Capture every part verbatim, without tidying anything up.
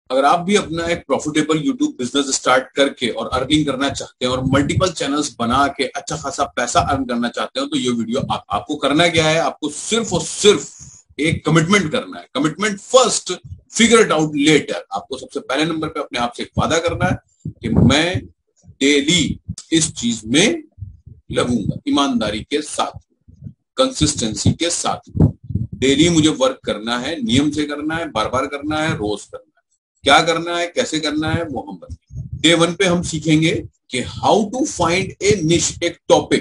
अगर आप भी अपना एक प्रॉफिटेबल यूट्यूब बिजनेस स्टार्ट करके और अर्निंग करना चाहते हैं और मल्टीपल चैनल्स बना के अच्छा खासा पैसा अर्न करना चाहते हो तो ये वीडियो आप, आपको करना क्या है, आपको सिर्फ और सिर्फ एक कमिटमेंट करना है। Commitment first, figure it out later. आपको सबसे पहले नंबर पे अपने आप से एक वादा करना है कि मैं डेली इस चीज में लगूंगा, ईमानदारी के साथ, कंसिस्टेंसी के साथ। डेली मुझे वर्क करना है, नियम से करना है, बार बार करना है, रोज करना है। क्या करना है, कैसे करना है, वो हम बताएंगे। डे वन पे हम सीखेंगे कि हाउ टू फाइंड ए निश, एक टॉपिक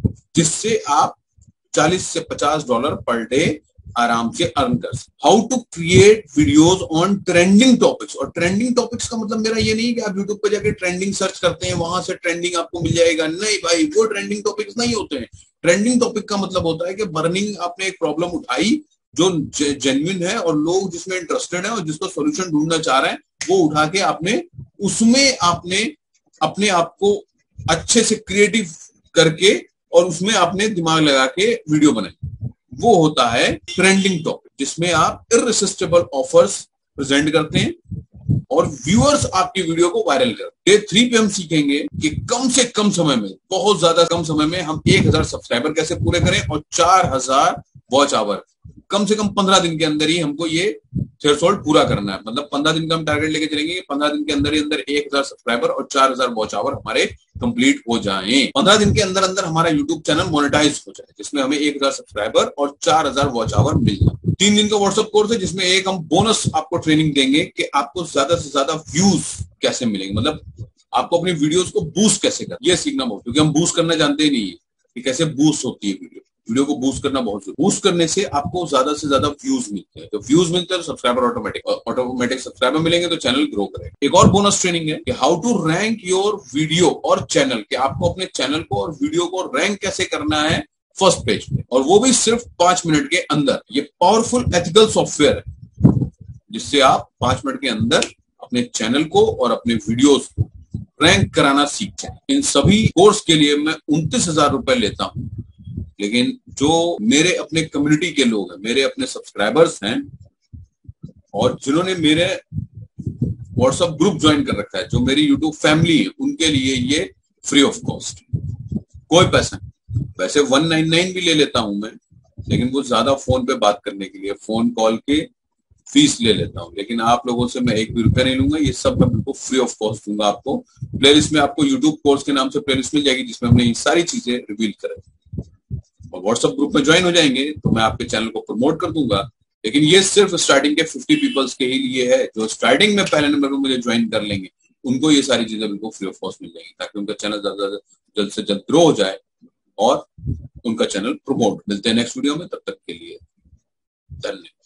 जिससे आप चालीस से पचास डॉलर पर डे आराम से अर्न कर सकते। How to create videos on trending topics. और ट्रेंडिंग टॉपिक्स का मतलब मेरा ये नहीं कि आप यूट्यूब पे जाके ट्रेंडिंग सर्च करते हैं, वहां से ट्रेंडिंग आपको मिल जाएगा। नहीं भाई, वो ट्रेंडिंग टॉपिक्स नहीं होते हैं। ट्रेंडिंग टॉपिक का मतलब होता है कि बर्निंग, आपने एक प्रॉब्लम उठाई जो जेन्युइन है और लोग जिसमें इंटरेस्टेड है और जिसको सॉल्यूशन ढूंढना चाह रहे हैं, वो उठा के आपने उसमें आपने अपने आप को अच्छे से क्रिएटिव करके और उसमें आपने दिमाग लगा के वीडियो बनाई। वो होता है ट्रेंडिंग टॉपिक, जिसमें आप इररेसिस्टिबल ऑफर्स प्रेजेंट करते हैं और व्यूअर्स आपकी वीडियो को वायरल करते हैं। डे थ्री पे हम सीखेंगे कि कम से कम समय में, बहुत ज्यादा कम समय में हम एक हजार सब्सक्राइबर कैसे पूरे करें और चार हजार वॉच आवर कम से कम पंद्रह दिन के अंदर ही हमको ये थ्रेशोल्ड पूरा करना है। मतलब पंद्रह दिन का हम टारगेट लेके चलेंगे, पंद्रह दिन के अंदर ही अंदर एक हजार सब्सक्राइबर और चार हजार वॉच आवर हमारे कंप्लीट हो जाएं। पंद्रह दिन के अंदर अंदर हमारा यूट्यूब चैनल मोनेटाइज हो जाए, जिसमें हमें एक हजार सब्सक्राइबर और चार हजार वॉच आवर मिल जाए। तीन दिन का व्हाट्सएप कोर्स है, जिसमें एक हम बोनस आपको ट्रेनिंग देंगे कि आपको ज्यादा से ज्यादा व्यूज कैसे मिलेंगे, मतलब आपको अपनी वीडियोस को बूस्ट कैसे कर, ये सीखना बहुत, क्योंकि हम बूस्ट करना जानते ही नहीं है कि कैसे बूस्ट होती है वीडियो। वीडियो को बूस्ट करना बहुत जरूरी। बूस्ट करने से आपको ज्यादा से ज्यादा व्यूज मिलते हैं, तो व्यूज मिलते हैं तो सब्सक्राइबर ऑटोमेटिक ऑटोमेटिक सब्सक्राइबर मिलेंगे तो चैनल ग्रो करेगा। एक और बोनस ट्रेनिंग है कि how to rank your video और चैनल, कि आपको अपने चैनल को और वीडियो को रैंक कैसे करना है फर्स्ट पेज पे, और वो भी सिर्फ पांच मिनट के अंदर। ये पावरफुल एथिकल सॉफ्टवेयर है जिससे आप पांच मिनट के अंदर अपने चैनल को और अपने वीडियोस को रैंक कराना सीख जाए। इन सभी कोर्स के लिए मैं उनतीस हजार रुपए लेता हूं, लेकिन जो मेरे अपने कम्युनिटी के लोग हैं, मेरे अपने सब्सक्राइबर्स हैं और जिन्होंने मेरे व्हाट्सएप ग्रुप ज्वाइन कर रखा है, जो मेरी यूट्यूब फैमिली है, उनके लिए ये फ्री ऑफ कॉस्ट, कोई पैसा नहीं। वैसे वन नाइन नाइन भी ले लेता हूं मैं, लेकिन वो ज्यादा फोन पे बात करने के लिए, फोन कॉल के फीस ले लेता हूं, लेकिन आप लोगों से मैं एक भी रुपया नहीं लूंगा। ये सब मैं बिल्कुल फ्री ऑफ कॉस्ट दूंगा आपको। प्लेलिस्ट में आपको यूट्यूब कोर्स के नाम से प्लेलिस्ट मिल जाएगी, जिसमें हमने ये सारी चीजें रिवील करें। और व्हाट्सएप ग्रुप में ज्वाइन हो जाएंगे तो मैं आपके चैनल को प्रमोट कर दूंगा। लेकिन ये सिर्फ स्टार्टिंग के पचास पीपल्स के ही लिए है, जो स्टार्टिंग में पहले नंबर पर मुझे ज्वाइन कर लेंगे, उनको ये सारी चीजें बिल्कुल फ्री ऑफ कॉस्ट मिल जाएंगी, ताकि उनका चैनल ज्यादा जल्द से जल्द ग्रो हो जाए और उनका चैनल प्रमोट। मिलते हैं नेक्स्ट वीडियो में, तब तक के लिए धन्यवाद।